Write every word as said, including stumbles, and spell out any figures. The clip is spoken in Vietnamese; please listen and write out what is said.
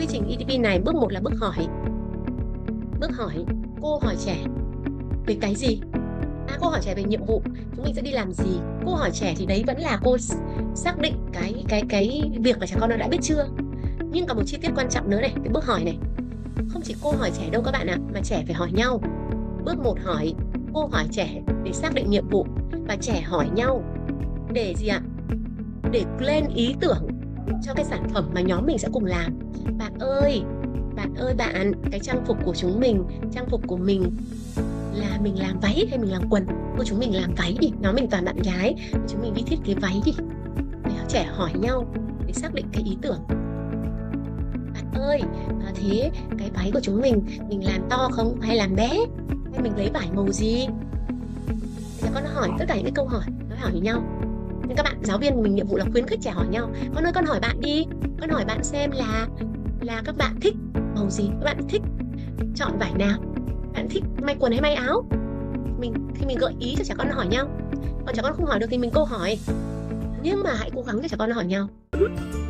quy trình e đê pê này, bước một là bước hỏi. Bước hỏi, cô hỏi trẻ về cái gì? À, cô hỏi trẻ về nhiệm vụ, chúng mình sẽ đi làm gì? Cô hỏi trẻ thì đấy vẫn là cô xác định cái cái cái việc mà trẻ con nó đã biết chưa. Nhưng còn một chi tiết quan trọng nữa này, cái bước hỏi này. Không chỉ cô hỏi trẻ đâu các bạn ạ, mà trẻ phải hỏi nhau. Bước một hỏi, cô hỏi trẻ để xác định nhiệm vụ, và trẻ hỏi nhau để gì ạ? Để lên ý tưởng cho cái sản phẩm mà nhóm mình sẽ cùng làm. Bạn ơi, bạn ơi bạn, cái trang phục của chúng mình, trang phục của mình là mình làm váy hay mình làm quần? Cô chúng mình làm váy đi, nhóm mình toàn bạn gái, chúng mình đi thiết kế váy đi. Để trẻ hỏi nhau để xác định cái ý tưởng. Bạn ơi, à, thế cái váy của chúng mình, mình làm to không hay làm bé? Hay mình lấy vải màu gì? Thì con nó hỏi tất cả những cái câu hỏi, nó hỏi nhau. Nhưng các bạn giáo viên mình nhiệm vụ là khuyến khích trẻ hỏi nhau. Con ơi, con hỏi bạn đi, con hỏi bạn xem là là các bạn thích màu gì, các bạn thích chọn vải nào, bạn thích may quần hay may áo. Mình khi mình gợi ý cho trẻ con nó hỏi nhau. Còn trẻ con không hỏi được thì mình câu hỏi, nhưng mà hãy cố gắng cho trẻ con nó hỏi nhau.